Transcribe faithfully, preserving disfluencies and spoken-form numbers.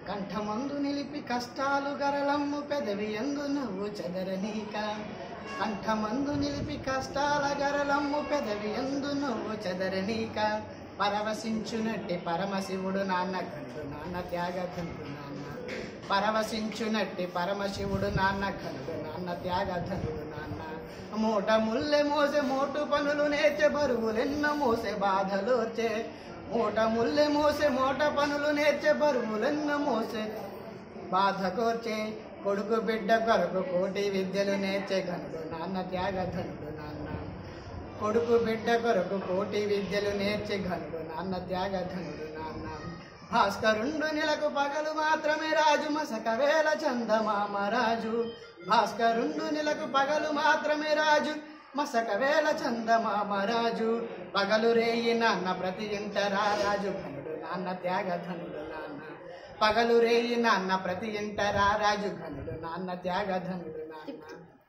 కంఠమందు నిలిపి కష్టాలు గరలమ్ము పెదవి ఎందు నువ్వు చెదరనీక కంఠమందు నిలిపి కష్టాల గరలమ్ము పెదవి ఎందు నువ్వు చెదరనీక పరవశించునట్టి పరమశివుడు నాన్న కనుడు నాన్న త్యాగధనుడు నాన్న పరవశించునట్టి పరమశివుడు నాన్న కనుడు నాన్న త్యాగధనుడు నాన్న మూట ముల్లె మోసే మోటు పనులు నేర్చే బరువులెన్నో మోసే బాధలోర్చే మూట ముల్లె మోసే మోట పనులు నేర్చే బరువులెన్నో మోసే బాధ కోర్చే కొడుకు బిడ్డ కొరకు కోటి విద్యలు నేర్చే ఘనుడు నాన్న త్యాగధనుడు నాన్న కొడుకు బిడ్డ కొరకు కోటి విద్యలు నేర్చే ఘనుడు నాన్న త్యాగధనుడు నాన్న భాస్కరుండు నెలకు పగలు మాత్రమే రాజు మసక వేల చందమామ రాజు భాస్కరుండు నెలకు పగలు మాత్రమే రాజు మసక వేల చందమామ రాజు పగలు రేయి నాన్న ప్రతి ఇంటరా రాజు ఘనుడు నాన్న త్యాగధనుడు నాన్న పగలు రేయి నాన్న ప్రతి ఇంటరా రాజు ఘనుడు నాన్న త్యాగధనుడు నాన్న